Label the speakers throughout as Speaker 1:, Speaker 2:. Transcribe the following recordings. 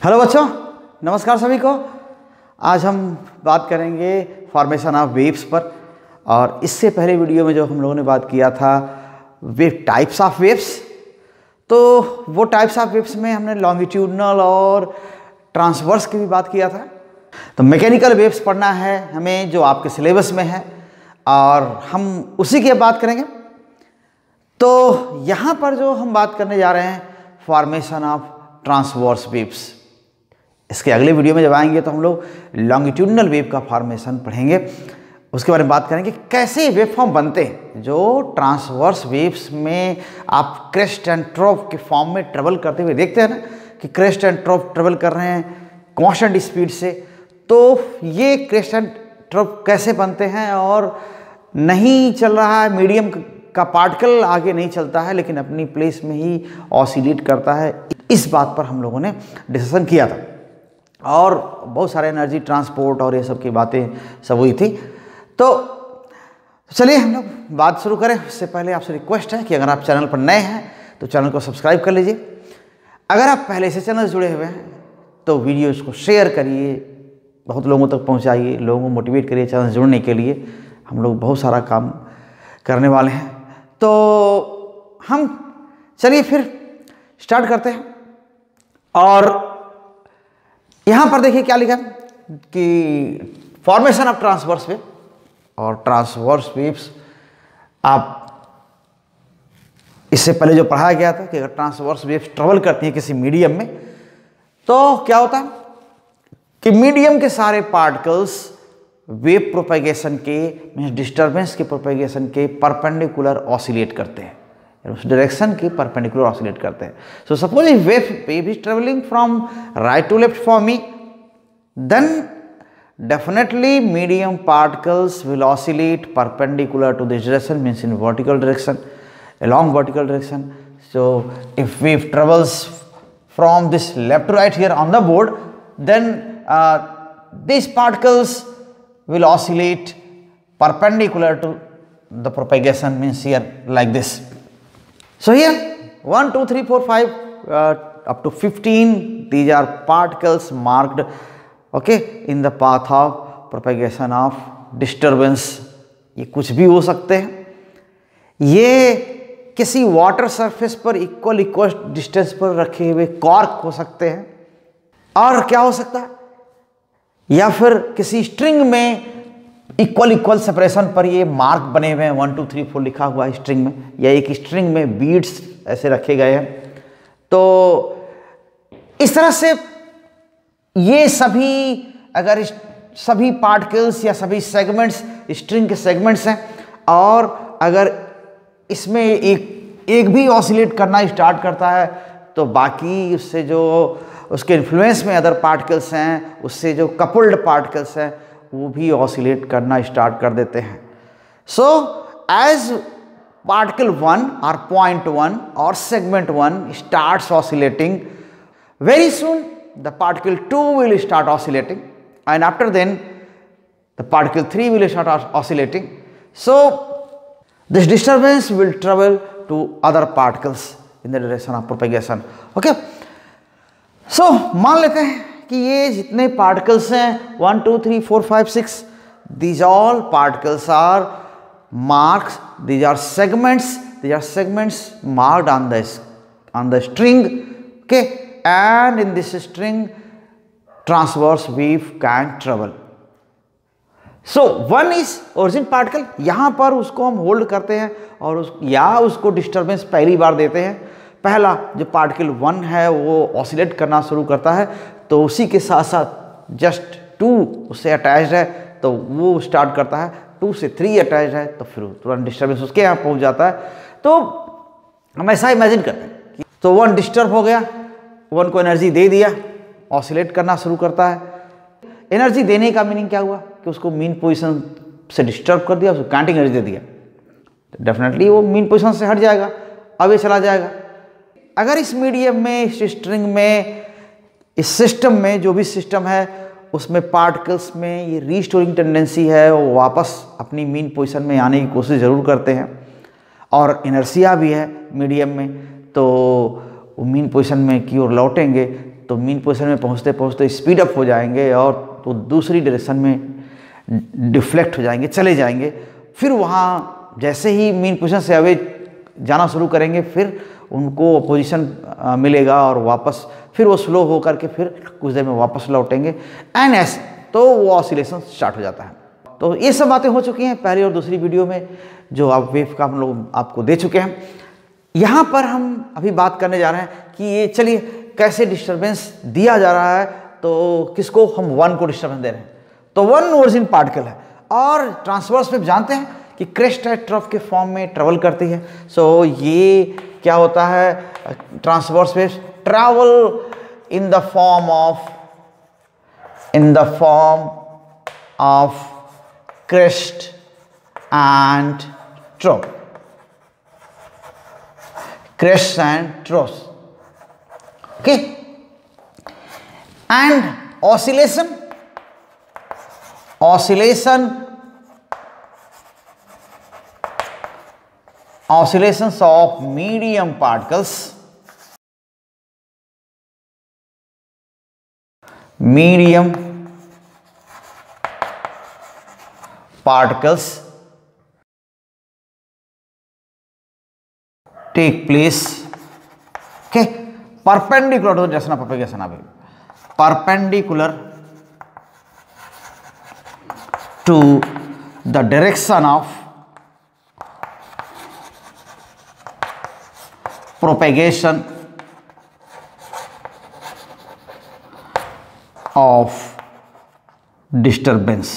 Speaker 1: Hello बच्चों, नमस्कार सभी को। आज हम बात करेंगे फॉर्मेशन ऑफ वेव्स पर। और इससे पहले वीडियो में जो हम लोगों ने बात किया था वेव टाइप्स ऑफ वेव्स, तो वो टाइप्स ऑफ वेव्स में हमने लॉन्गिट्यूडनल और ट्रांसवर्स की भी बात किया था। तो मैकेनिकल वेव्स पढ़ना है हमें, जो आपके सिलेबस में है, और हम उसी की बात करेंगे। तो यहाँ पर जो हम बात करने जा रहे हैं फॉर्मेशन ऑफ ट्रांसवर्स वेव्स। इसके अगले वीडियो में जब आएंगे तो हम लोग लॉन्गिट्यूडनल वेव का फॉर्मेशन पढ़ेंगे, उसके बारे में बात करेंगे कैसे वेव फॉर्म बनते हैं। जो ट्रांसवर्स वेव्स में आप क्रेस्ट एंड ट्रॉफ के फॉर्म में ट्रेवल करते हुए देखते हैं ना, कि क्रेस्ट एंड ट्रॉफ ट्रेवल कर रहे हैं कांस्टेंट स्पीड से। तो ये क्रेस्ट एंड ट्रॉफ कैसे बनते हैं, और नहीं चल रहा है मीडियम का पार्टिकल, आगे नहीं चलता है लेकिन अपनी प्लेस में ही ऑसिलेट करता है। इस बात पर हम लोगों ने डिस्कशन किया था, और बहुत सारे एनर्जी ट्रांसपोर्ट और ये सब की बातें सब हुई थी। तो चलिए हम लोग बात शुरू करें। उससे पहले आपसे रिक्वेस्ट है कि अगर आप चैनल पर नए हैं तो चैनल को सब्सक्राइब कर लीजिए। अगर आप पहले से चैनल से जुड़े हुए हैं तो वीडियोस को शेयर करिए, बहुत लोगों तक पहुंचाइए, लोगों को मोटिवेट करिए चैनल से जुड़ने के लिए। हम लोग बहुत सारा काम करने वाले हैं। तो हम चलिए फिर स्टार्ट करते हैं। और यहाँ पर देखिए क्या लिखा कि फॉर्मेशन ऑफ ट्रांसवर्स वेव। और ट्रांसवर्स वेव्स आप इससे पहले जो पढ़ाया गया था कि अगर ट्रांसवर्स वेव्स ट्रेवल करती हैं किसी मीडियम में, तो क्या होता है कि मीडियम के सारे पार्टिकल्स वेव प्रोपेगेशन के, मीन्स डिस्टर्बेंस के प्रोपेगेशन के परपेंडिकुलर ऑसिलेट करते हैं, उस डायरेक्शन की परपेंडिकुलर ऑसिलेट करते हैं। So suppose if wave is travelling from right to left for me, then definitely medium particles will oscillate perpendicular to this direction, means in vertical direction, along vertical direction. So if wave travels from this left to right here on the board, then these particles will oscillate perpendicular to the propagation, means here like this. So here 1 2 3 4 5 up to 15 these are particles marked okay in the path of propagation of disturbance. ये कुछ भी हो सकते हैं, ये किसी water surface पर equal distance पर रखे हुए कॉर्क हो सकते हैं, और क्या हो सकता है, या फिर किसी स्ट्रिंग में इक्वल सेपरेशन पर ये मार्क बने हुए हैं, 1 2 3 4 लिखा हुआ है स्ट्रिंग में, या एक स्ट्रिंग में बीड्स ऐसे रखे गए हैं। तो इस तरह से ये सभी, अगर सभी पार्टिकल्स या सभी सेगमेंट्स स्ट्रिंग के सेगमेंट्स हैं, और अगर इसमें एक भी ऑसिलेट करना स्टार्ट करता है, तो बाकी उससे जो उसके इन्फ्लुएंस में अदर पार्टिकल्स हैं, उससे जो कपल्ड पार्टिकल्स हैं, वो भी ऑसिलेट करना स्टार्ट कर देते हैं। सो एज पार्टिकल 1 और पॉइंट 1 और segment 1 starts oscillating, very soon the particle 2 will start oscillating, and after then the particle 3 will start oscillating. So this disturbance will travel to other particles in the direction of propagation. Okay. So मान लेते हैं कि ये जितने particles हैं 1 2 3 4 5 6, these all particles are marks, these are segments marked on the string. Okay, and in this string transverse wave can travel. So 1 is origin particle, यहाँ पर उसको हम होल्ड करते हैं और उसको डिस्टर्बेंस पहली बार देते हैं। पहला जो पार्टिकल 1 है वो ऑसिलेट करना शुरू करता है, तो उसी के साथ साथ जस्ट 2 उससे अटैच्ड है, तो वो स्टार्ट करता है। 2 से 3 अटैच्ड है, तो फिर तुरंत डिस्टर्बेंस उसके यहाँ पहुँच जाता है। तो हम ऐसा इमेजिन करते हैं कि तो 1 डिस्टर्ब हो गया, 1 को एनर्जी दे दिया, ऑसिलेट करना शुरू करता है। एनर्जी देने का मीनिंग क्या हुआ कि उसको मीन पोजीशन से डिस्टर्ब कर दिया, उसको काउंटिंग एनर्जी दे दिया, तो डेफिनेटली वो मीन पोजीशन से हट जाएगा, अब ये चला जाएगा। अगर इस मीडियम में, इस स्ट्रिंग में, इस सिस्टम में, जो भी सिस्टम है उसमें पार्टिकल्स में ये रीस्टोरिंग टेंडेंसी है, वो वापस अपनी मीन पोजीशन में आने की कोशिश ज़रूर करते हैं, और इनर्शिया भी है मीडियम में, तो वो मीन पोजीशन में की ओर लौटेंगे, तो मीन पोजीशन में पहुंचते पहुंचते स्पीड अप हो जाएंगे और तो दूसरी डायरेक्शन में डिफ्लेक्ट हो जाएंगे, चले जाएंगे। फिर वहाँ जैसे ही मीन पोजीशन से अवे जाना शुरू करेंगे फिर उनको पोजीशन मिलेगा और वापस फिर वो स्लो हो करके फिर कुछ देर में वापस लौटेंगे एंड ऐसे तो वो ऑसिलेशन स्टार्ट हो जाता है। तो ये सब बातें हो चुकी हैं पहली और दूसरी वीडियो में जो आप वेव का हम लोग आपको दे चुके हैं। यहाँ पर हम अभी बात करने जा रहे हैं कि ये चलिए कैसे डिस्टर्बेंस दिया जा रहा है, तो किसको हम वन को डिस्टर्बेंस दे रहे हैं। तो वन ओरिजिन पार्टिकल है और ट्रांसवर्स वेव जानते हैं कि क्रेस्ट एट ट्रफ के फॉर्म में ट्रेवल करती है। सो ये क्या होता है, transverse wave travel in the form of crest and trough, crest and troughs, okay, and oscillations of medium particles, take place, okay, perpendicular to just perpendicular to the direction of propagation of disturbance।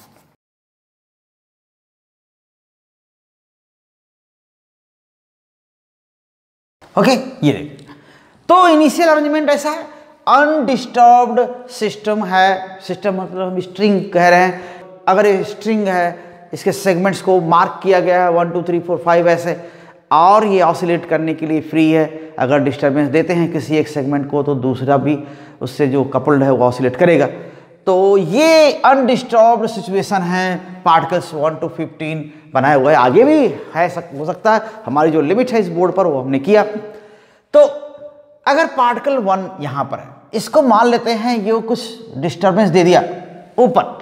Speaker 1: Okay, ये तो initial arrangement ऐसा है, undisturbed system है। System मतलब हम string कह रहे हैं। अगर ये स्ट्रिंग है, इसके सेगमेंट्स को मार्क किया गया है 1 2 3 4 5 ऐसे, और ये ऑसिलेट करने के लिए फ्री है। अगर डिस्टर्बेंस देते हैं किसी एक सेगमेंट को तो दूसरा भी उससे जो कपल्ड है वो ऑसिलेट करेगा। तो ये अनडिस्टर्ब्ड सिचुएशन है, पार्टिकल्स 1 to 15 बनाए हुए हैं। आगे भी है हो सकता है, हमारी जो लिमिट है इस बोर्ड पर वो हमने किया। तो अगर पार्टिकल 1 यहाँ पर है, इसको मान लेते हैं ये कुछ डिस्टर्बेंस दे दिया ऊपर,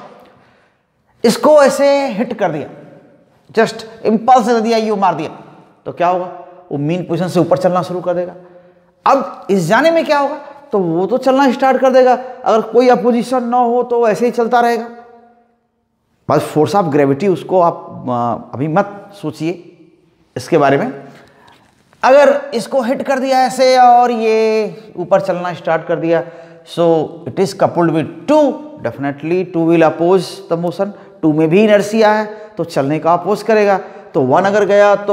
Speaker 1: इसको ऐसे हिट कर दिया, जस्ट इम्पल्स दे दिया, यू मार दिया, तो क्या होगा, वो मीन पोजीशन से ऊपर चलना शुरू कर देगा। अब इस जाने में क्या होगा, तो वो तो चलना स्टार्ट कर देगा। अगर कोई अपोजिशन ना हो तो ऐसे ही चलता रहेगा। बस फोर्स ऑफ ग्रेविटी उसको आप अभी मत सोचिए इसके बारे में। अगर इसको हिट कर दिया ऐसे और ये ऊपर चलना स्टार्ट कर दिया, so it is coupled with 2, definitely 2 will oppose the motion. 2 में भी इनर्शिया है तो चलने का अपोज करेगा। तो 1 अगर गया तो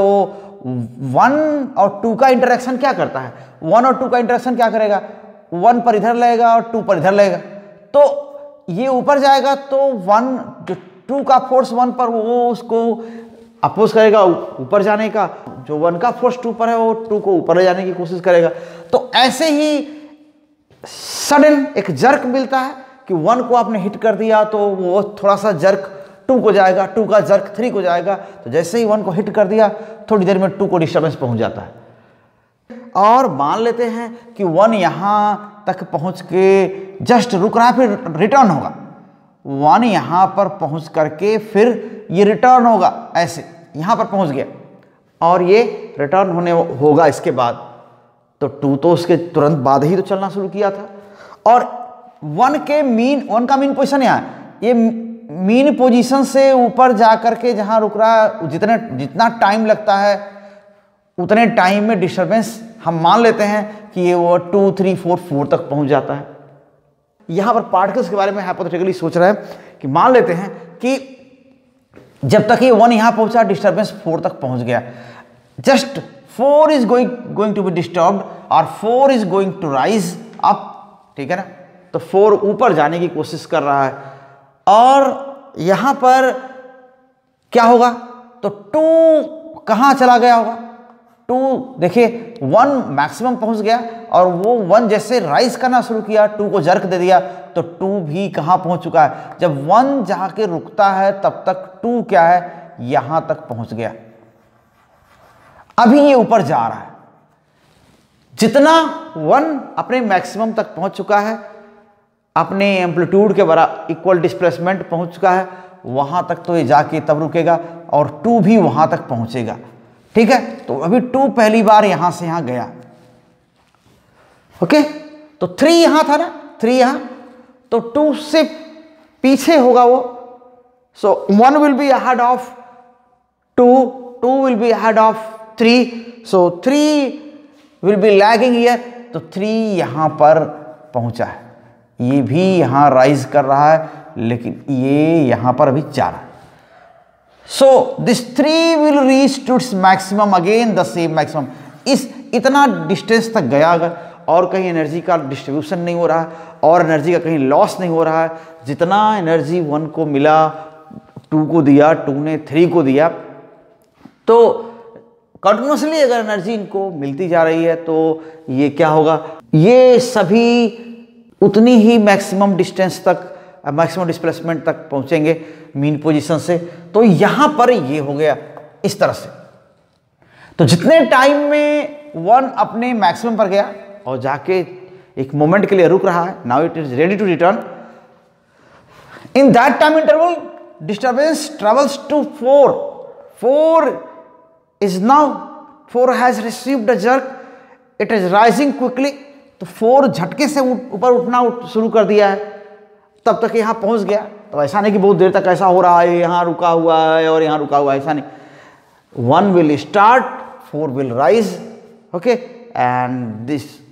Speaker 1: 1 और 2 का इंटरेक्शन क्या करता है, 1 और 2 का इंटरेक्शन क्या करेगा, 1 पर इधर लगेगा और 2 पर इधर लगेगा, तो ये ऊपर जाएगा तो 1 जो 2 का फोर्स 1 पर वो उसको अपोज करेगा ऊपर जाने का, जो 1 का फोर्स 2 पर है वो 2 को ऊपर ले जाने की कोशिश करेगा। तो ऐसे ही सडन एक जर्क मिलता है कि 1 को आपने हिट कर दिया तो वो थोड़ा सा जर्क 2 को जाएगा, 2 का जर्क 3 को जाएगा। तो जैसे ही 1 को हिट कर दिया थोड़ी देर में 2 को डिस्टर्बेंस पहुंच जाता है। और मान लेते हैं कि 1 यहाँ तक पहुंच के जस्ट रुक रहा है, फिर रिटर्न होगा। 1 यहाँ पर पहुंच करके फिर ये रिटर्न होगा, ऐसे यहाँ पर पहुंच गया और ये रिटर्न होने होगा इसके बाद। तो 2 तो उसके तुरंत बाद ही तो चलना शुरू किया था। और 1 का मीन पोजीशन यहाँ है, ये मीन पोजीशन से ऊपर जा करके जहाँ रुक रहा है, जितना टाइम लगता है उतने टाइम में डिस्टर्बेंस हम मान लेते हैं कि ये वो 2 3 4 4 तक पहुंच जाता है। यहां पर पार्टिकल्स के बारे में हाइपोथेटिकली सोच रहे हैं कि मान लेते हैं कि जब तक ये 1 यहां पहुंचा डिस्टर्बेंस 4 तक पहुंच गया, just 4 is going to be disturbed और 4 is going to rise up, ठीक है ना। तो 4 ऊपर जाने की कोशिश कर रहा है और यहां पर क्या होगा, तो 2 कहां चला गया होगा, 2 देखिए 1 मैक्सिमम पहुंच गया और वो 1 जैसे राइज करना शुरू किया, 2 को जर्क दे दिया तो 2 भी कहां पहुंच चुका है। जब 1 जाके रुकता है तब तक 2 क्या है, यहां तक पहुंच गया। अभी ये ऊपर जा रहा है, जितना 1 अपने मैक्सिमम तक पहुंच चुका है, अपने एम्पलीट्यूड के बराबर इक्वल डिस्प्लेसमेंट पहुंच चुका है, वहां तक तो ये जाके तब रुकेगा और 2 भी वहां तक पहुंचेगा। ठीक है, तो अभी 2 पहली बार यहां से यहां गया। ओके, तो 3 यहां था ना, 3 यहां, तो 2 से पीछे होगा वो। So 1 will be ahead of 2, 2 will be ahead of 3, so 3 will be lagging here, तो 3 यहां पर पहुंचा है। ये भी यहां राइज कर रहा है, लेकिन ये यहां पर अभी जा रहा है। So this 3 will reach to its maximum again the same maximum. इस इतना डिस्टेंस तक गया अगर, और कहीं एनर्जी का डिस्ट्रीब्यूशन नहीं हो रहा है और एनर्जी का कहीं लॉस नहीं हो रहा है, जितना एनर्जी 1 को मिला 2 को दिया, 2 ने 3 को दिया, तो कंटिन्यूसली अगर एनर्जी इनको मिलती जा रही है तो ये क्या होगा, ये सभी उतनी ही मैक्सिमम डिस्टेंस तक, मैक्सिमम डिस्प्लेसमेंट तक पहुंचेंगे मीन पोजीशन से। तो यहां पर ये हो गया इस तरह से। तो जितने टाइम में 1 अपने मैक्सिमम पर गया और जाके एक मोमेंट के लिए रुक रहा है, now it is ready to return, in that time interval disturbance travels to 4 is now 4 has received a jerk, it is rising quickly। तो 4 झटके से ऊपर उठना शुरू कर दिया है, तब तक यहां पहुंच गया। तो ऐसा नहीं कि बहुत देर तक ऐसा हो रहा है, यहां रुका हुआ है और यहां रुका हुआ है, ऐसा नहीं। 1 will start, 4 will rise, okay, and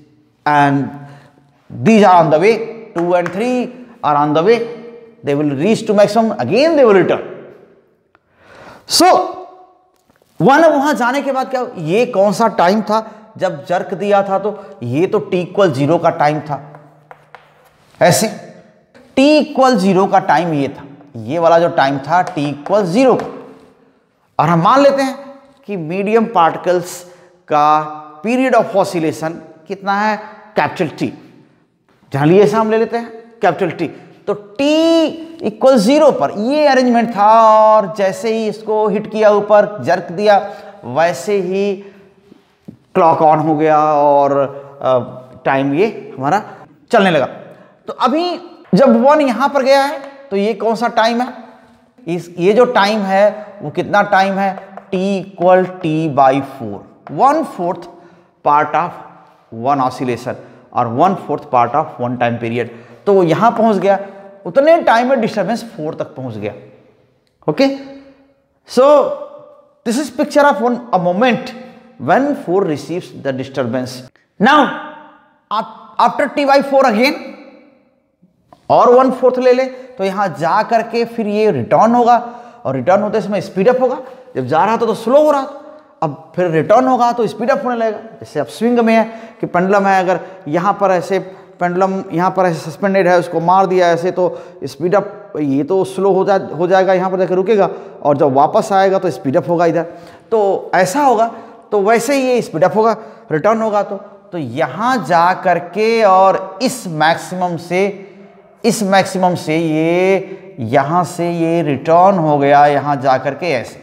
Speaker 1: these are on the way, 2 and 3 are on the way, they will reach to maximum, again they will return। so 1 वहां जाने के बाद क्या, ये कौन सा टाइम था जब जर्क दिया था, तो ये तो t=0 का टाइम था। ऐसे t=0 का टाइम ये था, ये वाला जो टाइम था t=0 का। और हम मान लेते हैं कि मीडियम पार्टिकल्स का पीरियड ऑफ ऑसिलेशन कितना है, कैपिटल T। जहां लिए ऐसा हम ले लेते हैं कैपिटल T। तो t=0 पर ये अरेंजमेंट था, और जैसे ही इसको हिट किया ऊपर, जर्क दिया, वैसे ही क्लॉक ऑन हो गया और टाइम ये हमारा चलने लगा। तो अभी जब 1 यहां पर गया है, तो ये कौन सा टाइम है, ये जो टाइम है वो कितना टाइम है, t=t/4, 1/4 पार्ट ऑफ 1 ऑसिलेशन और 1/4 पार्ट ऑफ 1 टाइम पीरियड। तो वो यहां पहुंच गया, उतने टाइम में डिस्टर्बेंस 4 तक पहुंच गया। Okay, so this is picture of a moment when 4 receives the disturbance. Now after t/4 again और 1/4 ले ले, तो यहां जा करके फिर ये रिटर्न होगा, और रिटर्न होते समय स्पीड अप होगा। जब जा रहा था तो स्लो हो रहा था, अब फिर रिटर्न होगा तो स्पीड अप होने लगेगा। जैसे अब स्विंग में है कि पेंडुलम है, अगर यहां पर ऐसे पेंडुलम यहाँ पर ऐसे सस्पेंडेड है, उसको मार दिया ऐसे, तो स्पीड अप, ये तो स्लो हो जाएगा, यहाँ पर जाकर रुकेगा, और जब वापस आएगा तो स्पीड अप होगा इधर। तो ऐसा होगा, तो वैसे ही ये स्पीड अप होगा, रिटर्न होगा। तो यहाँ जा करके और इस मैक्सिमम से ये यहाँ से ये रिटर्न हो गया, यहाँ जा करके ऐसे,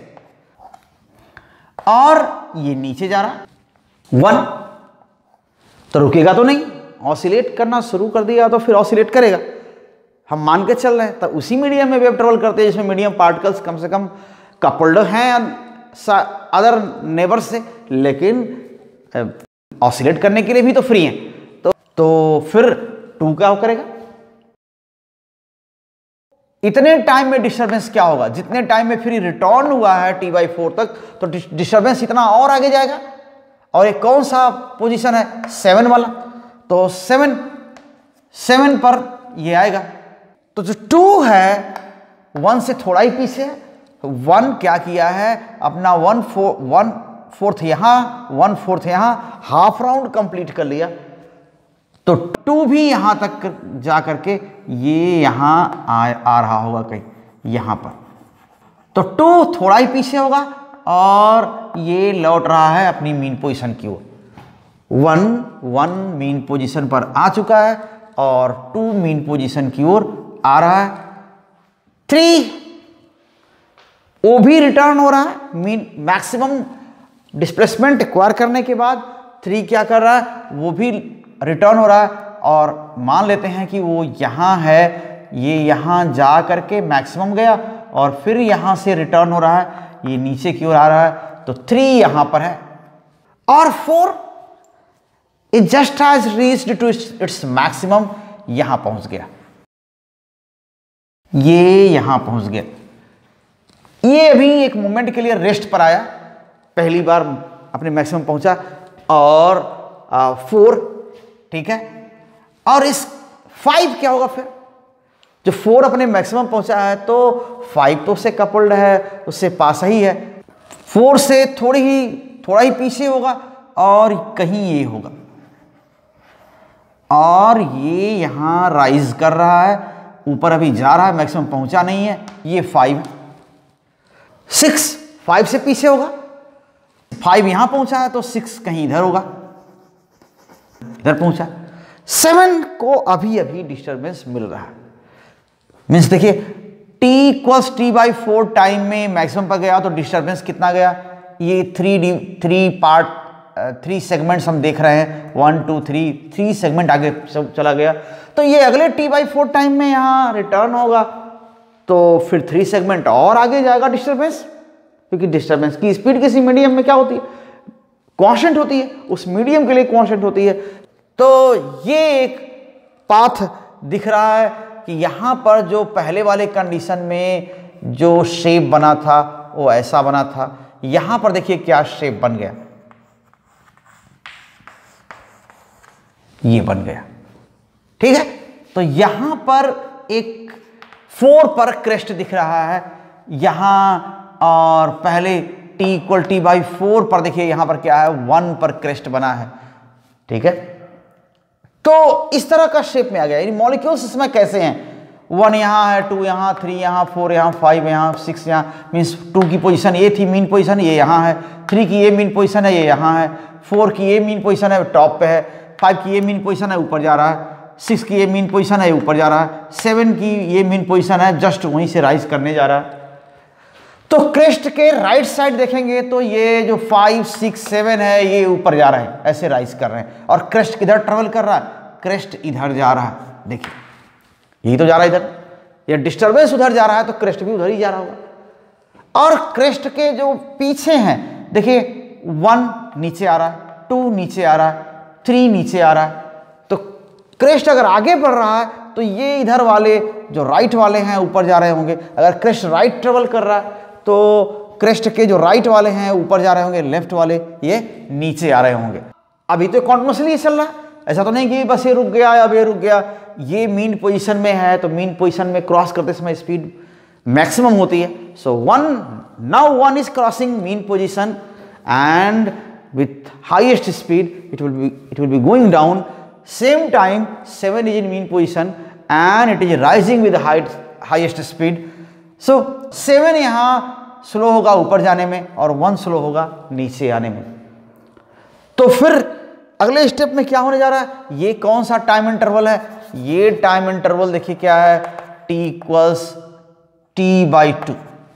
Speaker 1: और ये नीचे जा रहा 1, तो रुकेगा तो नहीं, ऑसिलेट करना शुरू कर दिया तो फिर ऑसिलेट करेगा। हम मान के चल रहे हैं, तो उसी मीडियम में वेव ट्रेवल करते हैं जिसमें मीडियम पार्टिकल्स कम से कम कपल्ड हैं अदर नेबर से, लेकिन ऑसिलेट करने के लिए भी तो फ्री हैं। तो फिर 2 क्या करेगा, इतने टाइम में डिस्टर्बेंस क्या होगा, जितने टाइम में फिर रिटर्न हुआ है t/4 तक, तो डिस्टर्बेंस इतना और आगे जाएगा। और एक कौन सा पोजीशन है, 7 वाला, तो 7 पर ये आएगा। तो जो 2 है 1 से थोड़ा ही पीछे है, 1 क्या किया है, अपना 1/4 यहां, 1/4 यहां, हाफ राउंड कंप्लीट कर लिया। तो 2 भी यहां तक जा करके ये यहां आ रहा होगा कहीं यहां पर, तो 2 थोड़ा ही पीछे होगा और ये लौट रहा है अपनी मीन पोजीशन की ओर। 1 मीन पोजीशन पर आ चुका है और 2 मीन पोजीशन की ओर आ रहा है। 3 वो भी रिटर्न हो रहा है, मीन मैक्सिमम डिस्प्लेसमेंट एक्वायर करने के बाद 3 क्या कर रहा है, वो भी रिटर्न हो रहा है, और मान लेते हैं कि वो यहाँ है, ये यहाँ जा करके मैक्सिमम गया और फिर यहाँ से रिटर्न हो रहा है, ये नीचे की ओर आ रहा है, तो 3 यहाँ पर है, और 4 it just has reached to its maximum, यहां पहुंच गया, ये यहां पहुंच गया, ये अभी एक मोमेंट के लिए रेस्ट पर आया, पहली बार अपने मैक्सिमम पहुंचा, और 4, ठीक है, और इस 5 क्या होगा फिर, जो 4 अपने मैक्सिमम पहुंचा है तो 5 तो उससे कपल्ड है, उससे पास ही है, 4 से थोड़ा ही पीछे होगा, और कहीं ये होगा, और ये यहां राइज कर रहा है, ऊपर अभी जा रहा है, मैक्सिमम पहुंचा नहीं है, ये 5, 6 5 से पीछे होगा, 5 यहां पहुंचा है तो 6 कहीं इधर होगा, इधर पहुंचा, 7 को अभी अभी डिस्टर्बेंस मिल रहा है, मीन्स देखिए t=t/4 टाइम में मैक्सिमम पर गया तो डिस्टर्बेंस कितना गया, ये 3 सेगमेंट्स हम देख रहे हैं, 1 2 3 सेगमेंट आगे चला गया, तो ये अगले t/4 टाइम में यहाँ रिटर्न होगा, तो फिर 3 सेगमेंट और आगे जाएगा डिस्टर्बेंस, क्योंकि डिस्टर्बेंस की स्पीड किसी मीडियम में क्या होती है, कांस्टेंट होती है, उस मीडियम के लिए कांस्टेंट होती है, तो ये एक पाथ दिख रहा है कि यहाँ पर जो पहले वाले कंडीशन में जो शेप बना था वो ऐसा बना था, यहाँ पर देखिए क्या शेप बन गया, ये बन गया, ठीक है, तो यहां पर एक 4 पर क्रेस्ट दिख रहा है यहां, और पहले t=t/4 पर देखिए यहां पर क्या है, 1 पर क्रेस्ट बना है, ठीक है, तो इस तरह का शेप में आ गया, यानी मॉलिक्यूल्स इसमें कैसे हैं, 1 यहां है, 2 यहां, 3 यहां, 4 यहां, 5 यहां, 6 यहां, मीन्स 2 की पोजीशन ये थी मीन पोजीशन, ये यहां है, 3 की ये मीन पोजीशन है, ये यहां है, 4 की ये मीन पोजीशन है, टॉप पे है, 5 की ये मीन पोजीशन है, ऊपर जा रहा है, 6 की ये मीन पोजीशन है, ऊपर जा रहा है, 7 की ये मीन पोजीशन है, जस्ट वहीं से राइज करने जा रहा है, तो क्रेस्ट के राइट साइड देखेंगे तो ये जो 5 6 7 है ये ऊपर जा रहे हैं, ऐसे राइज कर रहे हैं, और क्रेस्ट किधर ट्रेवल कर रहा है, क्रेस्ट इधर जा रहा है, देखिए यही तो जा रहा है इधर, ये डिस्टर्बेंस उधर जा रहा है तो क्रेस्ट भी उधर ही जा रहा होगा, और क्रेस्ट के जो पीछे हैं देखिए 1 नीचे आ रहा है, 2 नीचे आ रहा है, 3 नीचे आ रहा है, तो क्रेस्ट अगर आगे बढ़ रहा है तो ये इधर वाले जो राइट वाले हैं ऊपर जा रहे होंगे, अगर क्रेस्ट राइट ट्रेवल कर रहा है तो क्रेस्ट के जो राइट वाले हैं ऊपर जा रहे होंगे, लेफ्ट वाले ये नीचे आ रहे होंगे। अभी तो कॉन्टिन्यूसली चल रहा है, ऐसा तो नहीं कि बस ये रुक गया, अब ये रुक गया, ये मीन पोजीशन में है तो मीन पोजीशन में क्रॉस करते समय स्पीड मैक्सिमम होती है, so 1 is crossing mean position and with highest speed it will be going down, same time 7 is in mean position and it is rising with highest speed, so 7 यहाँ slow होगा ऊपर जाने में और 1 slow होगा नीचे आने में, तो फिर अगले स्टेप में क्या होने जा रहा है, ये कौन सा टाइम इंटरवल है, ये टाइम इंटरवल देखिए क्या है, t=t/2,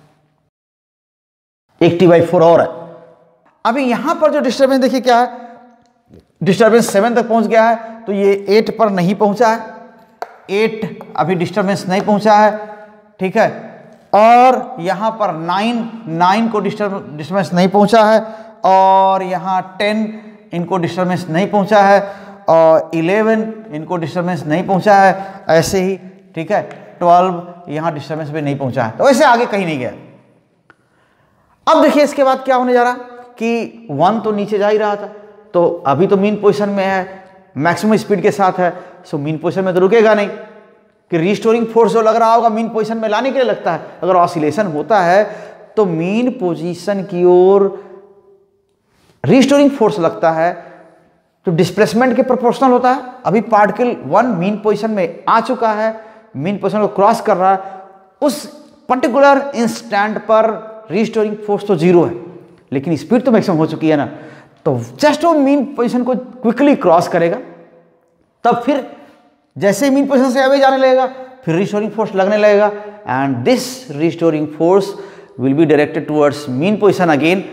Speaker 1: एक t/4 और है। अभी यहां पर जो डिस्टर्बेंस देखिए क्या है, डिस्टर्बेंस 7 तक पहुंच गया है, तो ये 8 पर नहीं पहुंचा है, 8 अभी डिस्टर्बेंस नहीं पहुंचा है, ठीक है, और यहां पर 9 को डिस्टर्बेंस नहीं पहुंचा है, और यहां 10 इनको डिस्टर्बेंस नहीं पहुंचा है, और 11 इनको डिस्टर्बेंस नहीं पहुंचा है, ऐसे ही, ठीक है, 12 यहां डिस्टर्बेंस भी नहीं पहुंचा है, तो ऐसे आगे कहीं नहीं गया। अब देखिए इसके बाद क्या होने जा रहा है कि 1 तो नीचे जा ही रहा था, तो अभी तो मीन पोजीशन में है, मैक्सिमम स्पीड के साथ है, सो मीन पोजीशन में तो रुकेगा नहीं, कि रिस्टोरिंग फोर्स जो लग रहा होगा मीन पोजीशन में लाने के लिए लगता है, अगर ऑसिलेशन होता है तो मीन पोजीशन की ओर रिस्टोरिंग फोर्स लगता है, तो डिस्प्लेसमेंट के प्रोपोर्शनल होता है। अभी पार्टिकल 1 मीन पोजीशन में आ चुका है, मीन पोजीशन को क्रॉस कर रहा है, उस पर्टिकुलर इंस्टेंट पर रिस्टोरिंग फोर्स तो 0 है, लेकिन स्पीड तो मैक्सिमम हो चुकी है ना, तो जस्ट वो मीन पोजीशन को क्विकली क्रॉस करेगा, तब फिर जैसे मीन पोजीशन से अवे जाने लगेगा फिर रिस्टोरिंग फोर्स लगने लगेगा, and this restoring force will be directed towards mean position again,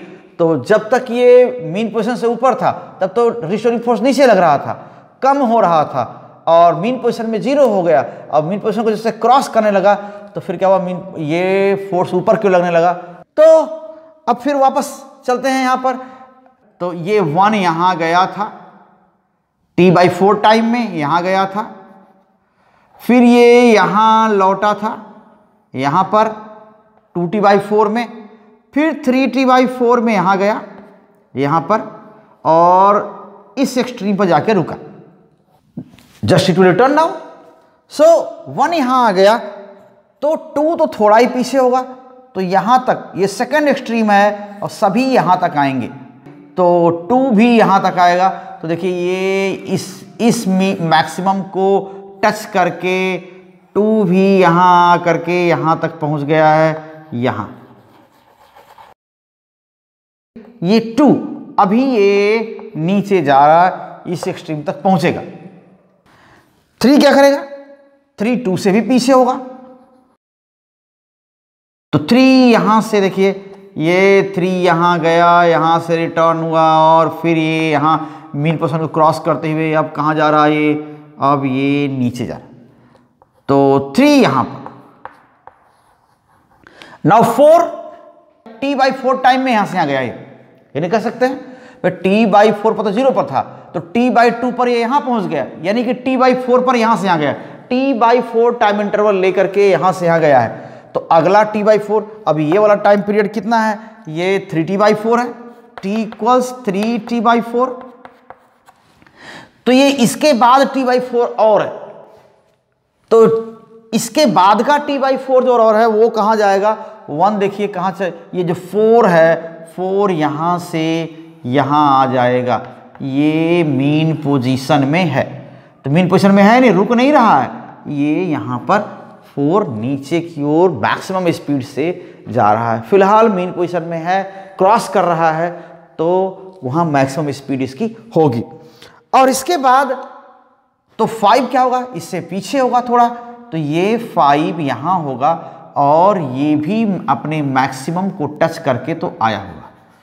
Speaker 1: तो जब तक ये मीन पोजीशन से ऊपर था तब तो रिस्टोरिंग फोर्स नीचे लग रहा था, कम हो रहा था, और मीन पोजीशन में 0 हो गया। अब मीन पोजीशन को जैसे क्रॉस करने लगा तो फिर क्या हुआ, ये फोर्स ऊपर क्यों लगने लगा। तो अब फिर वापस चलते हैं यहां पर। तो ये 1 यहां गया था T/4 टाइम में, यहां गया था, फिर ये यहां लौटा था यहां पर 2T/4 में, फिर 3T/4 में यहां गया यहां पर, और इस एक्सट्रीम पर जाके रुका। Just it will return now. So 1 यहां आ गया तो 2 तो थोड़ा ही पीछे होगा, तो यहां तक ये सेकंड एक्सट्रीम है और सभी यहां तक आएंगे, तो 2 भी यहां तक आएगा। तो देखिए ये इस मैक्सिमम को टच करके 2 भी यहां करके यहां तक पहुंच गया है। यहां ये 2 अभी ये नीचे जा रहा है, इस एक्सट्रीम तक पहुंचेगा। 3 क्या करेगा, 3 2 से भी पीछे होगा, तो 3 यहां से देखिए ये 3 यहां गया, यहां से रिटर्न हुआ, और फिर ये यहां मीन पोजीशन को क्रॉस करते हुए अब कहां जा रहा है ये, अब ये नीचे जा रहा है। तो 3 यहां पर। नाउ 4 T/4 टाइम में यहां से यहां गया, ये नहीं कह सकते हैं, T/4 पर तो 0 पर था, तो T/2 पर ये यहां पहुंच गया, यानी कि T/4 पर यहां से यहां गया, T/4 टाइम इंटरवल लेकर के यहां से यहां गया है। तो अगला T/4, अभी ये वाला टाइम पीरियड कितना है, ये 3T/4 है, T = 3T/4। तो ये इसके बाद T/4 और है, तो इसके बाद का T/4 जो और है वो कहां जाएगा, 1 देखिए कहां से, ये जो 4 है, 4 यहां से यहां आ जाएगा, ये मीन पोजीशन में है। तो मीन पोजीशन में है नहीं, रुक नहीं रहा है, ये यहां पर 4 नीचे की ओर मैक्सिमम स्पीड से जा रहा है। फिलहाल मीन पोजीशन में है, क्रॉस कर रहा है, तो वहां मैक्सिमम स्पीड इसकी होगी। और इसके बाद तो 5 क्या होगा, इससे पीछे होगा थोड़ा, तो ये 5 यहां होगा, और ये भी अपने मैक्सिमम को टच करके तो आया होगा।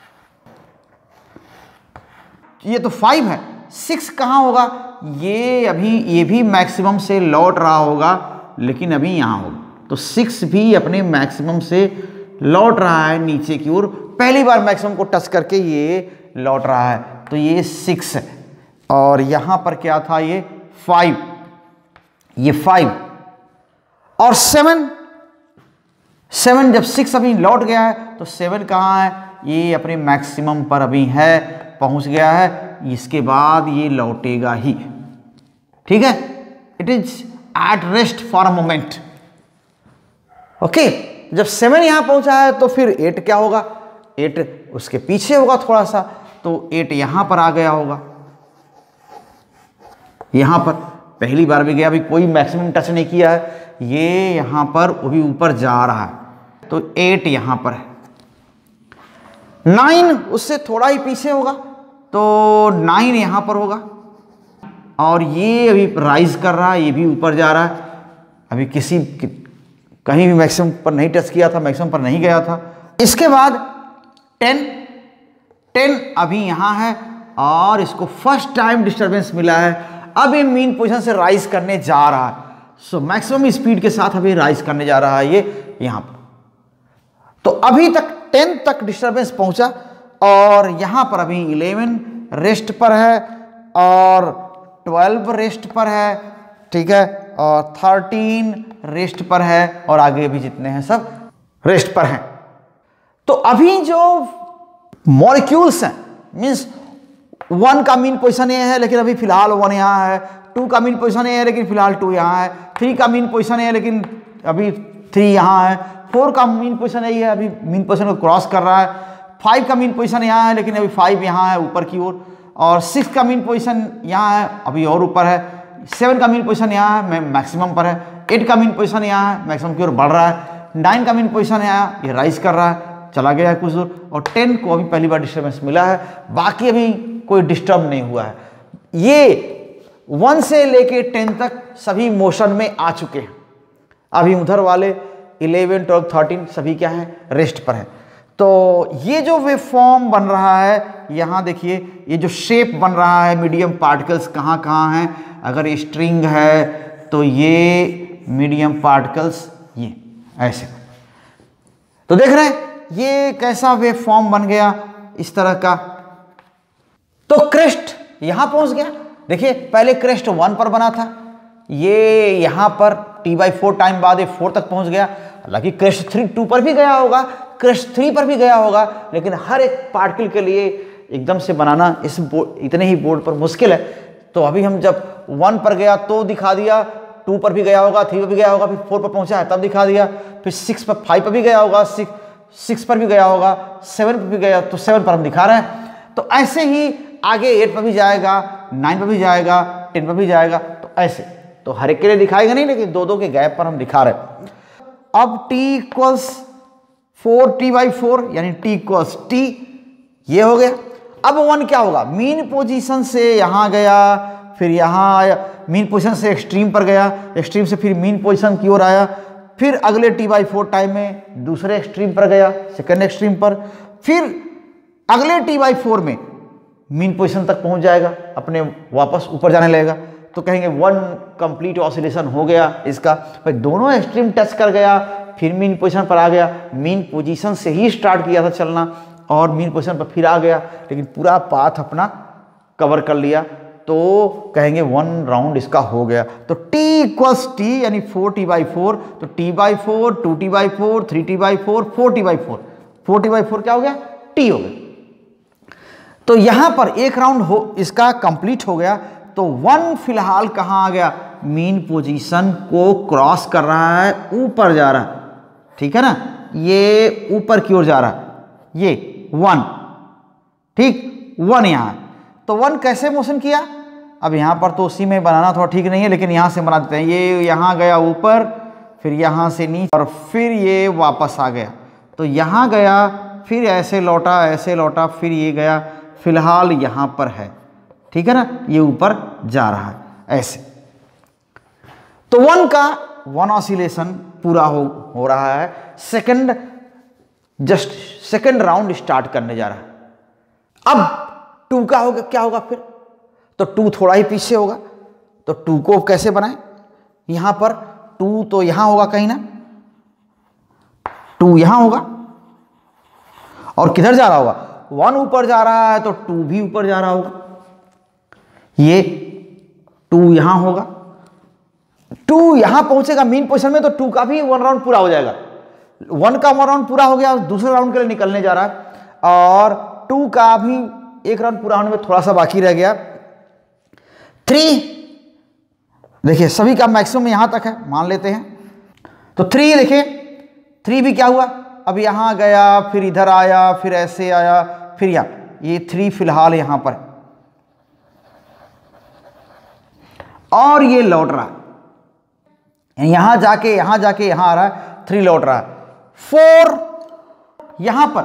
Speaker 1: ये तो 5 है, 6 कहां होगा, ये भी मैक्सिमम से लौट रहा होगा, लेकिन अभी यहां होगा, तो 6 भी अपने मैक्सिमम से लौट रहा है नीचे की ओर, पहली बार मैक्सिमम को टच करके ये लौट रहा है, तो ये 6 है। और यहां पर क्या था, ये 5, ये 5 और 7 जब 6 अभी लौट गया है, तो 7 कहां है, ये अपने मैक्सिमम पर अभी है, पहुंच गया है, इसके बाद ये लौटेगा ही, ठीक है। It is at rest for a moment, okay. जब 7 यहां पहुंचा है तो फिर 8 क्या होगा, 8 उसके पीछे होगा थोड़ा सा, तो 8 यहां पर आ गया होगा, यहां पर पहली बार भी गया, अभी कोई मैक्सिमम टच नहीं किया है, ये यहां पर अभी ऊपर जा रहा है, तो 8 यहां पर है। 9 उससे थोड़ा ही पीछे होगा, तो 9 यहां पर होगा, और ये अभी राइज कर रहा है, ये भी ऊपर जा रहा है, अभी कहीं भी मैक्सिमम पर नहीं टच किया था, मैक्सिमम पर नहीं गया था। इसके बाद 10 अभी यहां है, और इसको फर्स्ट टाइम डिस्टरबेंस मिला है, अब ये मीन पोजीशन से राइज करने जा रहा है, सो मैक्सिमम स्पीड के साथ अभी राइज करने जा रहा है ये यहां पर। तो अभी तक 10 तक डिस्टरबेंस पहुंचा, और यहां पर अभी 11 रेस्ट पर है, और 12 रेस्ट पर है, ठीक है, और 13 रेस्ट पर है, और आगे भी जितने हैं सब रेस्ट पर हैं। तो अभी जो मॉलिक्यूल्स हैं, मींस 1 का मीन पोजीशन ये है, लेकिन अभी फिलहाल 1 यहां है, 2 का मीन पोजीशन ये है, लेकिन फिलहाल 2 यहां है, 3 का मीन पोजीशन है, लेकिन अभी 3 यहां है, 4 का मीन पोजीशन यही है, अभी मीन पोजीशन को क्रॉस कर रहा है, 5 का मीन पोजीशन यहां है, लेकिन अभी 5 यहां है ऊपर की ओर, और 6 का मीन पोजीशन यहां है, अभी और ऊपर है, 7 का मीन पोजीशन यहां है, मैक्सिमम पर है, 8 का मीन पोजीशन यहां है, मैक्सिमम की ओर बढ़ रहा है, 9 का मीन पोजीशन यहां, ये राइज कर रहा है, चला गया है कुछ दूर, और 10 को अभी पहली बार डिस्टर्बेंस मिला है, बाकी अभी कोई डिस्टर्ब नहीं हुआ है। ये 1 से लेके 10 तक सभी मोशन में आ चुके हैं, अभी उधर वाले 11, 12, 13 सभी क्या है, रेस्ट पर है। तो ये जो वेव फॉर्म बन रहा है, यहाँ देखिए ये जो शेप बन रहा है, मीडियम पार्टिकल्स कहाँ कहाँ हैं, अगर ये स्ट्रिंग है तो ये मीडियम पार्टिकल्स ये ऐसे, तो देख रहे हैं ये कैसा वेव फॉर्म बन गया इस तरह का। तो क्रेस्ट यहां पहुंच गया, देखिए पहले क्रेस्ट 1 पर बना था, ये यहां पर T/4 टाइम बाद ये 4 तक पहुंच गया। हालांकि क्रेस्ट 2 पर भी गया होगा, क्रेस्ट 3 पर भी गया होगा, लेकिन हर एक पार्टिकल के लिए एकदम से बनाना इस इतने ही बोर्ड पर मुश्किल है। तो अभी हम जब 1 पर गया तो दिखा दिया, 2 पर भी गया होगा, 3 पर भी गया होगा, फिर 4 पर पहुंचा है तब दिखा दिया, फिर 6 पर 5 पर भी गया होगा, 6 पर भी गया होगा, 7 पर भी गया तो 7 पर हम दिखा रहे हैं। तो ऐसे ही आगे 8 पर भी जाएगा, 9 पर भी जाएगा, 10 पर भी जाएगा, तो ऐसे तो हर एक के लिए दिखाएगा नहीं, लेकिन 2-2 के गैप पर हम दिखा रहे हैं। अब t इक्वल्स 4T/4 यानी t इक्वल्स t, ये हो गया। अब 1 क्या होगा, मीन पोजीशन से यहां गया, फिर यहां आया, मीन पोजीशन से एक्सट्रीम पर गया, एक्सट्रीम से फिर मीन पोजीशन की ओर आया, फिर अगले T/4 टाइम में दूसरे एक्सट्रीम पर गया, सेकेंड एक्सट्रीम पर, फिर अगले T/4 में मीन पोजीशन तक पहुंच जाएगा, अपने वापस ऊपर जाने लगेगा। तो कहेंगे 1 कंप्लीट ऑसिलेशन हो गया इसका। भाई दोनों एक्सट्रीम टच कर गया, फिर मीन पोजीशन पर आ गया, मीन पोजीशन से ही स्टार्ट किया था चलना और मीन पोजीशन पर फिर आ गया, लेकिन पूरा पाथ अपना कवर कर लिया, तो कहेंगे 1 राउंड इसका हो गया। तो t इक्वल्स t यानी 4T/4, तो T/4, 2T/4, 3T/4, 4T/4, 4T/4 क्या हो गया, t हो गया। तो यहां पर एक राउंड हो इसका कंप्लीट हो गया। तो 1 फिलहाल कहां आ गया, मीन पोजीशन को क्रॉस कर रहा है, ऊपर जा रहा है, ठीक है ना, ये ऊपर की ओर जा रहा है, ये 1, ठीक 1 यहां। तो 1 कैसे मोशन किया, अब यहां पर तो उसी में बनाना थोड़ा ठीक नहीं है, लेकिन यहां से बना देते हैं। ये यहां गया ऊपर, फिर यहां से नीचे, और फिर ये वापस आ गया। तो यहां गया, फिर ऐसे लौटा, फिर ये गया, फिलहाल यहां पर है, ठीक है ना, ये ऊपर जा रहा है ऐसे। तो 1 का 1 ऑसिलेशन पूरा हो रहा है। सेकंड राउंड स्टार्ट करने जा रहा है। अब 2 का होगा, क्या होगा फिर, तो 2 थोड़ा ही पीछे होगा। तो 2 को कैसे बनाएं, यहां पर 2 तो यहां होगा कहीं ना, 2 यहां होगा, और किधर जा रहा होगा, 1 ऊपर जा रहा है तो 2 भी ऊपर जा रहा होगा, ये 2 यहां होगा, 2 यहां पहुंचेगा मीन पोजीशन में, तो 2 का भी 1 राउंड पूरा हो जाएगा। 1 का 1 राउंड पूरा हो गया, दूसरे राउंड के लिए निकलने जा रहा है, और 2 का भी 1 राउंड पूरा होने में थोड़ा सा बाकी रह गया। 3 देखिए सभी का मैक्सिमम यहां तक है, मान लेते हैं। तो 3 देखिए, 3 भी क्या हुआ, अब यहां गया, फिर इधर आया, फिर ऐसे आया, फिर यहां, ये 3 फिलहाल यहां पर, और ये लौट रहा है, यहां जाके यहां आ रहा है, 3 लौट रहा है। 4 यहां पर,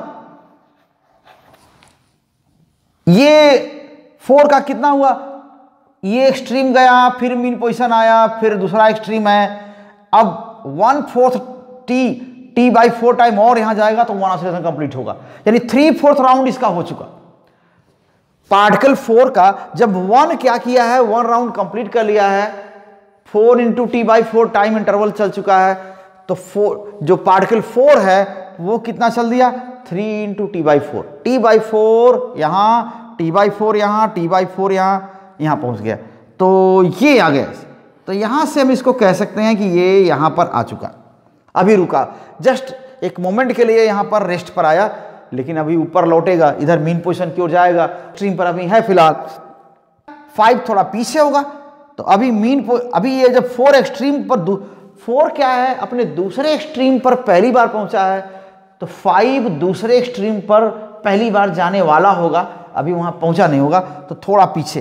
Speaker 1: ये 4 का कितना हुआ, ये एक्सट्रीम गया, फिर मीन पोजीशन आया, फिर दूसरा एक्सट्रीम है। अब 1/4 T/4 टाइम और यहां जाएगा तो 1 ऑसिलेशन कंप्लीट होगा, यानी 3/4 राउंड इसका हो चुका। पार्टिकल 4 का जब 1 क्या किया है, 1 राउंड कंप्लीट कर लिया है, 4 × T/4 टाइम इंटरवल चल चुका है। तो 4 जो पार्टिकल 4 है वो कितना चल दिया, 3 × T/4, T/4 यहां, T/4 यहां, T/4 यहां पहुंच गया, तो ये आ गया। तो यहां से हम इसको कह सकते हैं कि ये यहां पर आ चुका, अभी रुका, जस्ट एक मोमेंट के लिए यहां पर रेस्ट पर आया, लेकिन अभी ऊपर लौटेगा, इधर मीन पोजीशन की ओर जाएगा, स्ट्रीम पर अभी है फिलहाल। 5 थोड़ा पीछे होगा, तो अभी अभी ये जब 4 एक्सट्रीम पर 4 क्या है, अपने दूसरे एक्सट्रीम पर पहली बार पहुंचा है, तो 5 दूसरे एक्सट्रीम पर पहली बार जाने वाला होगा, अभी वहां पहुंचा नहीं होगा, तो थोड़ा पीछे।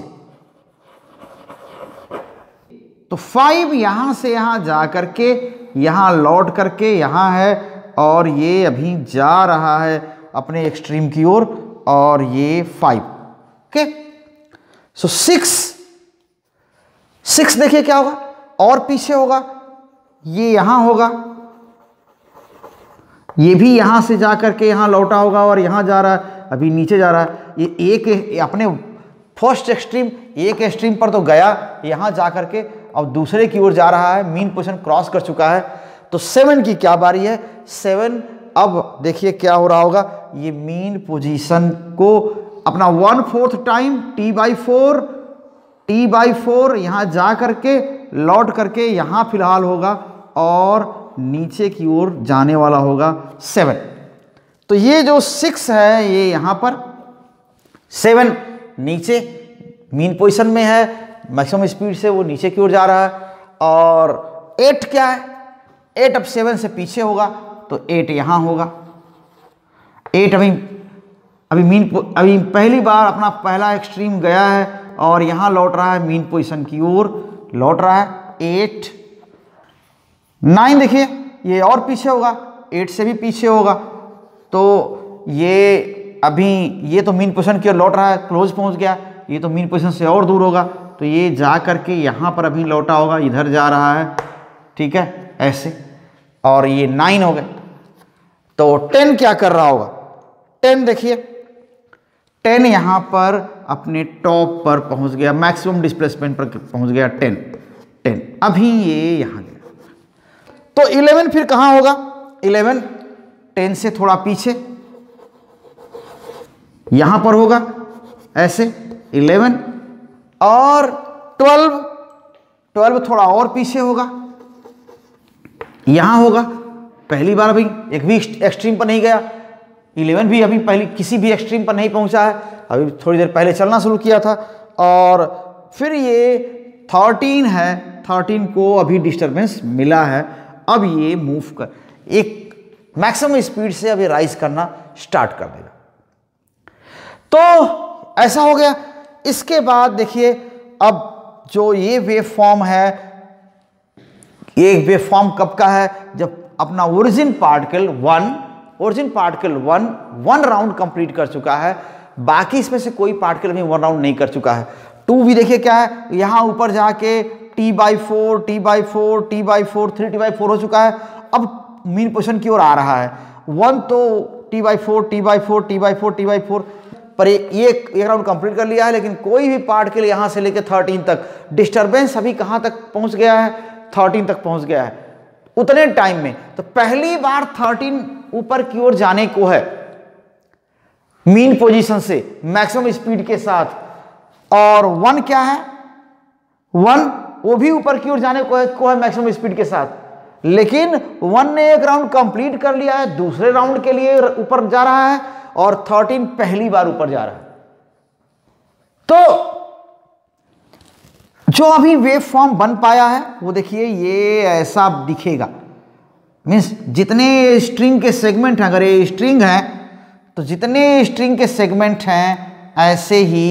Speaker 1: तो 5 यहां से यहां जा करके यहां लौट करके यहां है, और ये अभी जा रहा है अपने एक्सट्रीम की ओर, और ये 5, ओके। सो 6 देखिए क्या होगा, और पीछे होगा, ये यहां होगा, ये भी यहाँ से जा करके यहाँ लौटा होगा और यहाँ जा रहा है, अभी नीचे जा रहा है। ये एक अपने फर्स्ट एक्सट्रीम, एक एक्सट्रीम पर तो गया, यहाँ जा करके अब दूसरे की ओर जा रहा है, मीन पोजीशन क्रॉस कर चुका है। तो 7 की क्या बारी है? 7 अब देखिए क्या हो रहा होगा, ये मीन पोजीशन को अपना 1/4 टाइम T/4 यहाँ जा करके लौट करके यहाँ फिलहाल होगा और नीचे की ओर जाने वाला होगा 7। तो ये जो 6 है ये यहाँ पर, 7 नीचे मीन पोजीशन में है, मैक्सिमम स्पीड से वो नीचे की ओर जा रहा है। और 8 क्या है? 8 अब 7 से पीछे होगा, तो 8 यहाँ होगा। 8 अभी पहली बार अपना पहला एक्सट्रीम गया है और यहाँ लौट रहा है, मीन पोजीशन की ओर लौट रहा है। 8 9 देखिए ये और पीछे होगा, 8 से भी पीछे होगा। तो ये अभी ये तो मीन पोजीशन की ओर लौट रहा है, क्लोज पहुंच गया। ये तो मीन पोजीशन से और दूर होगा, तो ये जा करके यहाँ पर अभी लौटा होगा, इधर जा रहा है, ठीक है, ऐसे। और ये 9 हो गए। तो 10 क्या कर रहा होगा? 10 देखिए, 10 यहाँ पर अपने टॉप पर पहुंच गया, मैक्सिमम डिस्प्लेसमेंट पर पहुंच गया। 10 अभी ये यहाँ गया। तो 11 फिर कहाँ होगा? 11 10 से थोड़ा पीछे यहाँ पर होगा, ऐसे 11। और 12 थोड़ा और पीछे होगा, यहाँ होगा। पहली बार अभी एक भी एक्सट्रीम पर नहीं गया। 11 भी अभी पहले किसी भी एक्सट्रीम पर नहीं पहुंचा है, अभी थोड़ी देर पहले चलना शुरू किया था। और फिर ये 13 है, 13 को अभी डिस्टरबेंस मिला है। अब ये मूव कर एक मैक्सिमम स्पीड से अभी राइज करना स्टार्ट कर देगा। तो ऐसा हो गया। इसके बाद देखिए अब जो ये वेव फॉर्म है, ये वेव फॉर्म कब का है? जब अपना ओरिजिन पार्टिकल 1 राउंड कंप्लीट कर चुका है, बाकी इसमें से कोई पार्टिकल अभी 1 राउंड नहीं कर चुका है। 2 भी देखिए क्या है, यहां ऊपर जाके T/4 3 T/4 हो चुका है, अब मीन पोजीशन की ओर आ रहा है। 1 तो T/4 पर एक राउंड कंप्लीट कर लिया है, लेकिन कोई भी पार्टिकल यहां से लेकर 13 तक डिस्टरबेंस अभी कहां तक पहुंच गया है? 13 तक पहुंच गया है उतने टाइम में। तो पहली बार 13 ऊपर की ओर जाने को है मीन पोजीशन से मैक्सिमम स्पीड के साथ। और 1 क्या है? 1 वो भी ऊपर की ओर जाने को है मैक्सिमम स्पीड के साथ, लेकिन 1 ने एक राउंड कंप्लीट कर लिया है, दूसरे राउंड के लिए ऊपर जा रहा है, और 13 पहली बार ऊपर जा रहा है। तो जो अभी वेव फॉर्म बन पाया है वो देखिए ये ऐसा दिखेगा। मीन्स जितने स्ट्रिंग के सेगमेंट हैं, अगर ये स्ट्रिंग है तो जितने स्ट्रिंग के सेगमेंट हैं ऐसे ही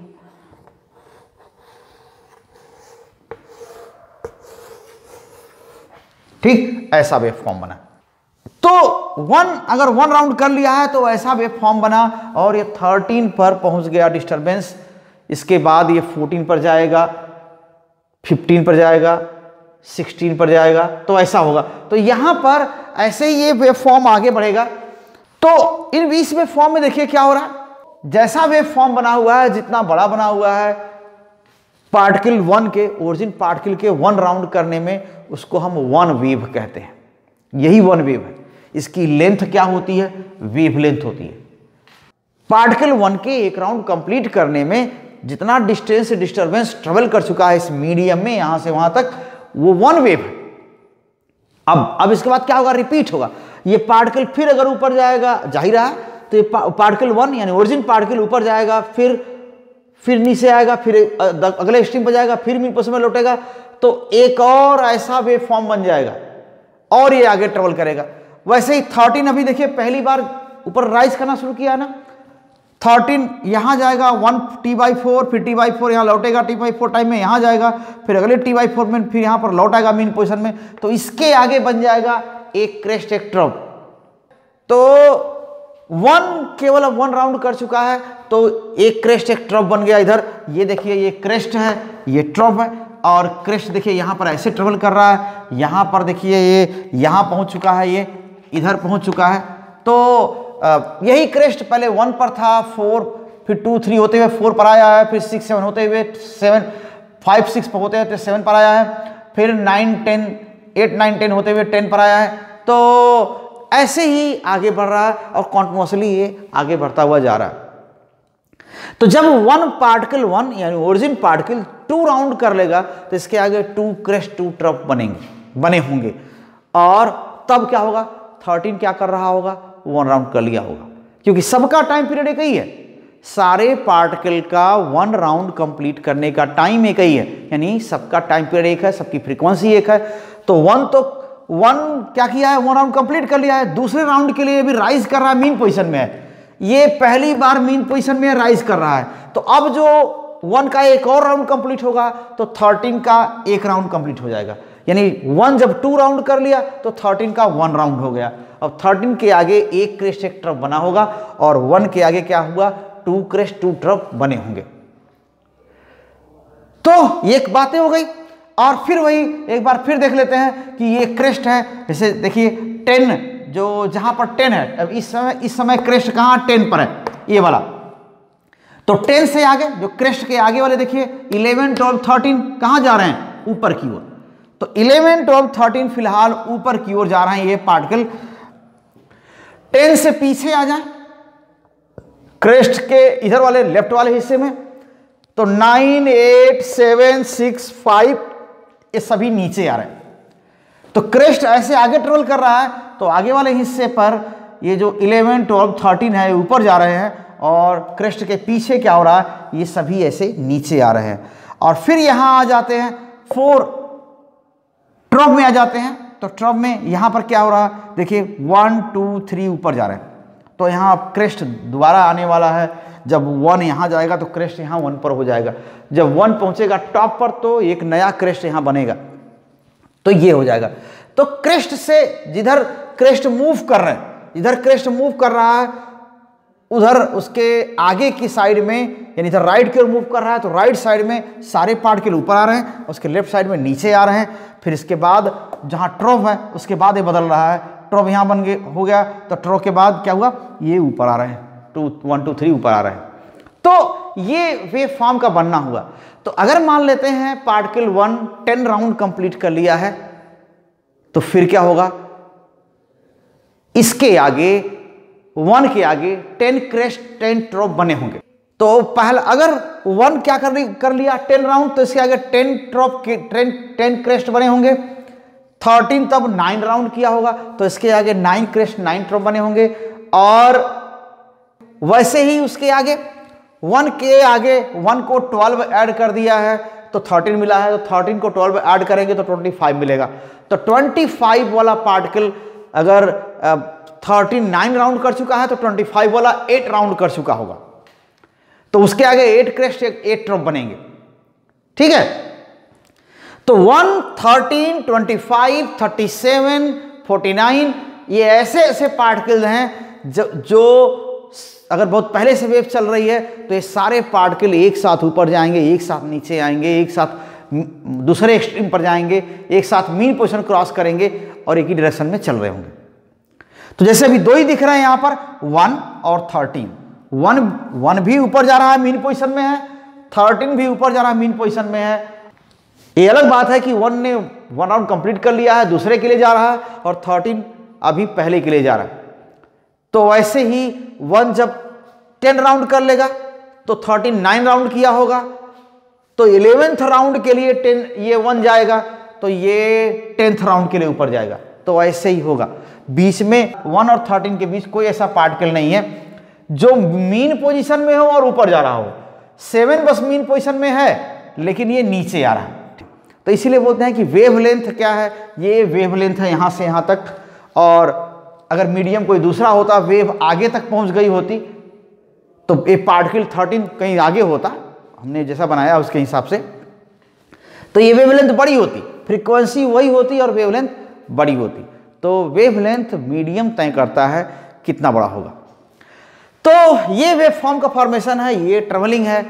Speaker 1: ठीक ऐसा वेव फॉर्म बना। तो अगर 1 राउंड कर लिया है तो ऐसा वेव फॉर्म बना, और ये 13 पर पहुंच गया डिस्टरबेंस। इसके बाद ये 14 पर जाएगा, 15 पर जाएगा, 16 पर जाएगा, तो ऐसा होगा। तो यहां पर ऐसे ही ये वेव फॉर्म आगे बढ़ेगा। तो इन 20 वेव फॉर्म में देखिए क्या हो रहा है, जैसा वेव फॉर्म बना हुआ है, जितना बड़ा बना हुआ है पार्टिकल 1 के, ओरिजिन पार्टिकल के 1 राउंड करने में, उसको हम 1 वेव कहते हैं। यही 1 वेव है। इसकी लेंथ क्या होती है? वेव लेंथ होती है। पार्टिकल 1 के एक राउंड कंप्लीट करने में जितना डिस्टेंस से डिस्टरबेंस ट्रेवल कर चुका है इस मीडियम में यहां से वहां तक, वो 1 वेव है। अब इसके बाद क्या होगा? रिपीट होगा। ये पार्टिकल फिर अगर ऊपर जाएगा, जाहिर है, तो ये पार्टिकल 1 यानी ओरिजिन पार्टिकल ऊपर जाएगा, फिर नीचे आएगा, फिर अगले एक्सट्रीम पर जाएगा, फिर मीन पोजीशन में लौटेगा, तो एक और ऐसा वेव फॉर्म बन जाएगा और ये आगे ट्रेवल करेगा। वैसे ही 13 अभी देखिए पहली बार ऊपर राइज करना शुरू किया ना, 13 यहां जाएगा 1 T/4, फिर T/4 यहां लौटेगा, T/4 टाइम में यहां जाएगा, फिर अगले T/4 में फिर यहां पर लौट आएगा मीन पोजीशन में। तो इसके आगे बन जाएगा एक क्रेस्ट, एक ट्रफ। तो 1 केवल अब 1 राउंड कर चुका है, तो एक क्रेस्ट एक ट्रफ बन गया। इधर ये देखिए ये क्रेस्ट है, ये ट्रफ है, और क्रेस्ट देखिए यहां पर ऐसे ट्रेवल कर रहा है, यहां पर देखिए ये यहां पहुंच चुका है, ये इधर पहुंच चुका है। तो यही क्रेस्ट पहले 1 पर था, 4, फिर 2, 3 होते हुए 4 पर आया है, फिर 6, 7 होते हुए 7, 5, 6 पर होते हुए 7 पर आया है, फिर 9, 10, 8, 9, 10 होते हुए 10 पर आया है। तो ऐसे ही आगे बढ़ रहा है और कॉन्टिन्यूअसली ये आगे बढ़ता हुआ जा रहा है। तो जब 1 पार्टिकल 1 यानी ओरिजिन पार्टिकल 2 राउंड कर लेगा तो इसके आगे 2 क्रेस्ट 2 ट्रफ बने होंगे, और तब क्या होगा, 13 क्या कर रहा होगा, 1 राउंड कर लिया होगा, क्योंकि सबका टाइम पीरियड एक ही है। सारे पार्टिकल का 1 राउंड कंप्लीट करने का टाइम एक ही है, यानी सबका टाइम पीरियड एक है, सबकी फ्रीक्वेंसी एक है। तो 1 क्या किया है, 1 राउंड कंप्लीट कर लिया है। दूसरे राउंड के लिए भी राइज कर रहा है, मीन पोजीशन में है। ये पहली बार मीन पोजीशन में राइज कर रहा है। तो अब जो 1 का एक और राउंड कंप्लीट होगा तो 13 का एक राउंड कंप्लीट हो जाएगा, यानी 1 जब 2 राउंड कर लिया तो 13 का 1 राउंड हो गया। अब 13 के आगे एक क्रेस्ट एक ट्रफ बना होगा, और 1 के आगे क्या हुआ, 2 क्रेस्ट 2 ट्रफ बने होंगे। तो ये बातें हो गई। और फिर वही एक बार फिर देख लेते हैं कि ये क्रेस्ट है, जैसे देखिए 10, जो जहां पर 10 है, अब इस समय क्रेस्ट कहां 10 पर है, ये वाला। तो 10 से आगे जो क्रेस्ट के आगे वाले देखिए 11, 12, 13 कहां जा रहे हैं, ऊपर की ओर। तो 11, 12, 13 फिलहाल ऊपर की ओर जा रहे हैं ये पार्टिकल। 10 से पीछे आ जाए क्रेस्ट के इधर वाले लेफ्ट वाले हिस्से में, तो 9, 8, 7, 6, 5 ये सभी नीचे आ रहे हैं। तो क्रेस्ट ऐसे आगे ट्रेवल कर रहा है, तो आगे वाले हिस्से पर ये जो 11, 12, 13 है ऊपर जा रहे हैं, और क्रेस्ट के पीछे क्या हो रहा है, ये सभी ऐसे नीचे आ रहे हैं। और फिर यहां आ जाते हैं 4 ट्रफ में आ जाते हैं। तो ट्रफ में यहां पर क्या हो रहा है, देखिए 1, 2, 3 ऊपर जा रहे हैं। तो यहां क्रेस्ट दोबारा आने वाला है। जब 1 यहां जाएगा तो क्रेस्ट यहां 1 पर हो जाएगा। जब 1 पहुंचेगा टॉप पर तो एक नया क्रेस्ट यहां बनेगा, तो ये हो जाएगा। तो क्रेस्ट से जिधर क्रेस्ट मूव कर रहे हैं, जिधर क्रेस्ट मूव कर रहा है उधर उसके आगे की साइड में, यानी इधर राइट की ओर मूव कर रहा है, तो राइट साइड में सारे पार्टिकल ऊपर आ रहे हैं, उसके लेफ्ट साइड में नीचे आ रहे हैं। फिर इसके बाद जहां ट्रफ है उसके बाद ये बदल रहा है, ट्रफ यहां हो गया, तो ट्रफ के बाद क्या हुआ, ये ऊपर आ रहे हैं, 1, 2, 3 ऊपर आ रहे हैं। तो ये वेव फॉर्म का बनना हुआ। तो अगर मान लेते हैं पार्टिकल 1 10 राउंड कंप्लीट कर लिया है, तो फिर क्या होगा, इसके आगे 1 के आगे 10 क्रेस्ट 10 ट्रफ बने होंगे। तो पहले अगर 1 क्या कर लिया 10 राउंड, तो इसके आगे 10 ट्रफ के 10 क्रेस्ट बने होंगे। 13 तब 9 राउंड किया होगा, तो इसके आगे 9 क्रेस्ट 9 ट्रफ बने होंगे। और वैसे ही उसके आगे 1 के आगे 1 को 12 ऐड कर दिया है तो 13 मिला है, तो 13 को 12 ऐड करेंगे तो 25 मिलेगा। तो 25 वाला पार्टिकल अगर 13 9 राउंड कर चुका है तो 25 वाला 8 राउंड कर चुका होगा, तो उसके आगे 8 क्रेस्ट 8 ट्रफ बनेंगे। ठीक है, तो 1, 13, 25, 37, 49 ये ऐसे ऐसे पार्टिकल हैं जो अगर बहुत पहले से वेव चल रही है तो ये सारे पार्टिकल एक साथ ऊपर जाएंगे, एक साथ नीचे आएंगे, एक साथ दूसरे एक्सट्रीम पर जाएंगे, एक साथ मीन पोजीशन क्रॉस करेंगे और एक ही डायरेक्शन में चल रहे होंगे। तो जैसे अभी 2 ही दिख रहे हैं यहां पर 1 और 13। 1 भी ऊपर जा रहा है, मीन पोजीशन में है, 13 भी ऊपर जा रहा है, मीन पोजीशन में है। ये अलग बात है कि 1 ने 1 राउंड कंप्लीट कर लिया है, दूसरे के लिए जा रहा है, और 13 अभी पहले के लिए जा रहा है। तो वैसे ही 1 जब 10 राउंड कर लेगा तो 13 9 राउंड किया होगा, तो 11th राउंड के लिए 10 ये 1 जाएगा तो ये 10th राउंड के लिए ऊपर जाएगा। तो ऐसे ही होगा, बीच में 1 और 13 के बीच कोई ऐसा पार्टिकल नहीं है जो मीन पोजीशन में हो और ऊपर जा रहा हो। 7 बस मीन पोजीशन में है लेकिन ये नीचे आ रहा है। तो इसीलिए बोलते हैं कि वेवलेंथ क्या है, ये वेवलेंथ है यहां से यहां तक। और अगर मीडियम कोई दूसरा होता, वेव आगे तक पहुंच गई होती, तो ये पार्टिकल 13 कहीं आगे होता, हमने जैसा बनाया उसके हिसाब से, तो ये वेवलेंथ बड़ी होती, फ्रीक्वेंसी वही होती और वेवलेंथ बड़ी होती। तो वेवलेंथ मीडियम तय करता है कितना बड़ा होगा। तो ये वेव फॉर्म का फॉर्मेशन है, ये ट्रेवलिंग है।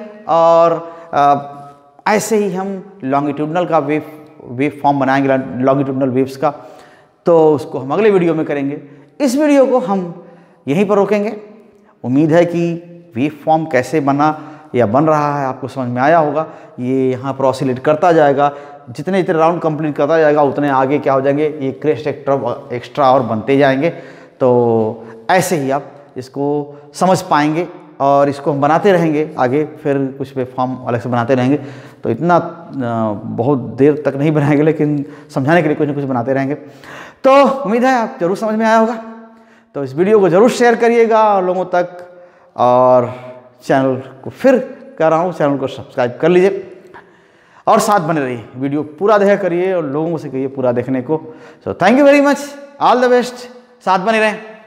Speaker 1: और ऐसे ही हम लॉन्गिट्यूडनल का वेव फॉर्म बनाएंगे, लॉन्गिट्यूडनल वेव्स का, तो उसको हम अगले वीडियो में करेंगे। इस वीडियो को हम यहीं पर रोकेंगे। उम्मीद है कि वेव फॉर्म कैसे बना या बन रहा है आपको समझ में आया होगा। ये यहाँ पर ऑसिलेट करता जाएगा, जितने जितने राउंड कंप्लीट करता जाएगा उतने आगे क्या हो जाएंगे, ये क्रेस्ट एक्स्ट्रा और बनते जाएंगे। तो ऐसे ही आप इसको समझ पाएंगे और इसको हम बनाते रहेंगे आगे, फिर कुछ वेव फॉर्म अलग से बनाते रहेंगे। तो इतना बहुत देर तक नहीं बनाएंगे, लेकिन समझाने के लिए कुछ ना कुछ बनाते रहेंगे। तो उम्मीद है आप जरूर समझ में आया होगा। तो इस वीडियो को ज़रूर शेयर करिएगा लोगों तक, और चैनल को फिर कह रहा हूँ, चैनल को सब्सक्राइब कर लीजिए और साथ बने रहिए। वीडियो पूरा देखा करिए और लोगों से कहिए पूरा देखने को। So thank you very much, all the best, साथ बने रहें।